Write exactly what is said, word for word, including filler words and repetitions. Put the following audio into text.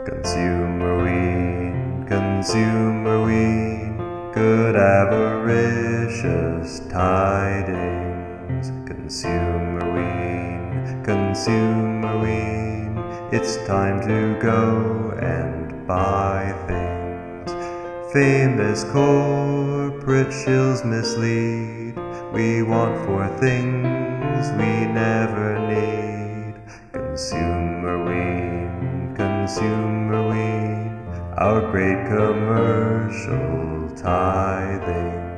Consumerwe'en, Consumerwe'en, good avaricious tidings. Consumerwe'en, Consumerwe'en, it's time to go and buy things. Famous corporate shills mislead. We want for things we never need. Consumerwe'en, Consumerwe'en, our great commercial tithing.